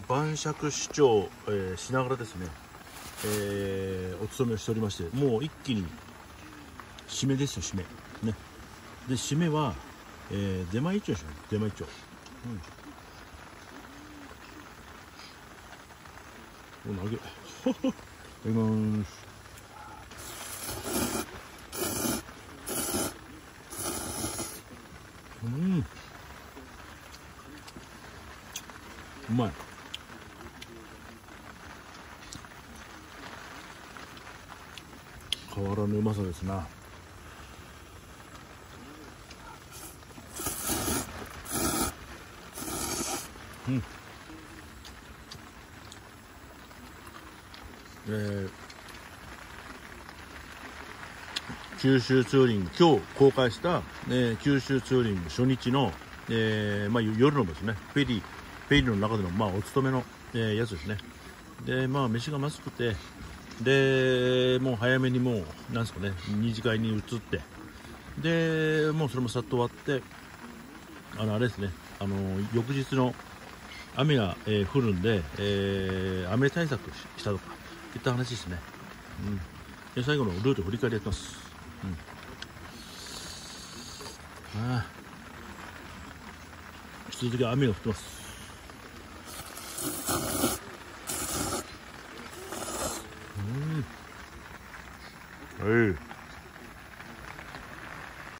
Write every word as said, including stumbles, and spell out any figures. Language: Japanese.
晩酌市長、えー、しながらですね、えー、お勤めをしておりまして、もう一気に締めですよ、締めね。で締めは、えー、出前一丁でしょ、出前一丁。うん、お投げいただきます。うん、うまい。変わらぬうまさですな。うん。えー、九州ツーリング、今日公開した、えー、九州ツーリング初日の、えーまあ、夜のですね、フェリー、フェリーの中での、まあ、お勤めの、えー、やつですね。で、まあ、飯がまずくて、で、もう早めにもう、なんですかね、二次会に移って、で、もうそれもさっと終わって、あの、あれですね、あの、翌日の雨が、えー、降るんで、えー、雨対策したとか、いった話ですね。うん。で、最後のルート振り返りやってます。うん。ああ。引き続き雨が降ってます。うん。はい。